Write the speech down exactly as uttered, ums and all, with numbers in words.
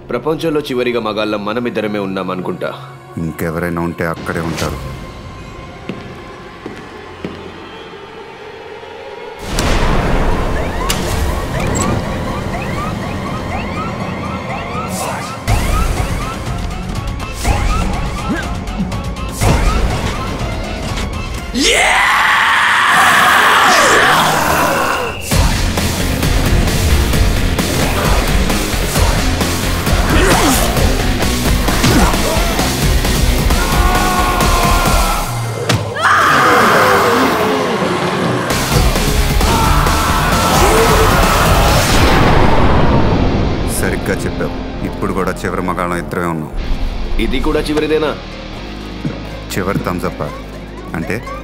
ప్రపంచంలో చివరిగా మగాళ్ళం మనమిద్దరమే ఉన్నాం అనుకుంటా. ఇంకెవరైనా ఉంటే అక్కడే ఉంటారు. సరిగ్గా చెప్పావు. ఇప్పుడు కూడా చివరి మగాళ్ళం ఇద్దరే ఉన్నాం. ఇది కూడా చివరిదేనా? చివరి థమ్స్ అప్ అంటే